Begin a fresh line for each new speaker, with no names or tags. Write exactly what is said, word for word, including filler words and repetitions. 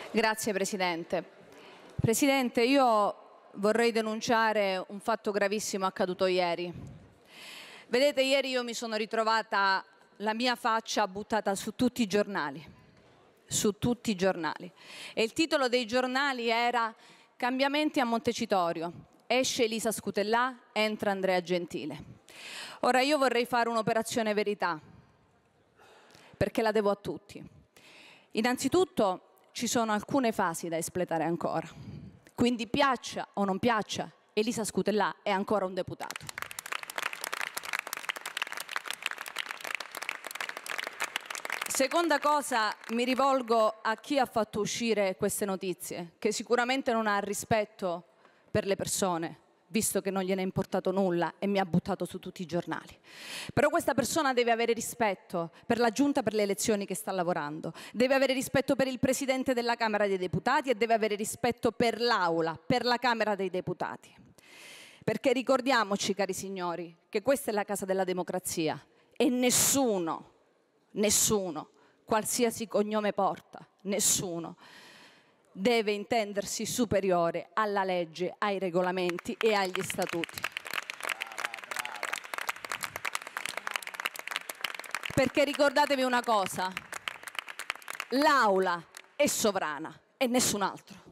Grazie Presidente. Presidente, io vorrei denunciare un fatto gravissimo accaduto ieri. Vedete, ieri io mi sono ritrovata la mia faccia buttata su tutti i giornali, su tutti i giornali. E il titolo dei giornali era "Cambiamenti a Montecitorio, esce Elisa Scutellà, entra Andrea Gentile". Ora io vorrei fare un'operazione verità, perché la devo a tutti. Innanzitutto ci sono alcune fasi da espletare ancora, quindi piaccia o non piaccia, Elisa Scutellà è ancora un deputato. Seconda cosa, mi rivolgo a chi ha fatto uscire queste notizie, che sicuramente non ha rispetto per le persone, visto che non gliene è importato nulla e mi ha buttato su tutti i giornali. Però questa persona deve avere rispetto per la Giunta per le elezioni che sta lavorando, deve avere rispetto per il Presidente della Camera dei Deputati e deve avere rispetto per l'Aula, per la Camera dei Deputati. Perché ricordiamoci, cari signori, che questa è la casa della democrazia e nessuno, nessuno, qualsiasi cognome porta, nessuno, deve intendersi superiore alla legge, ai regolamenti e agli statuti. Perché ricordatevi una cosa, l'Aula è sovrana e nessun altro.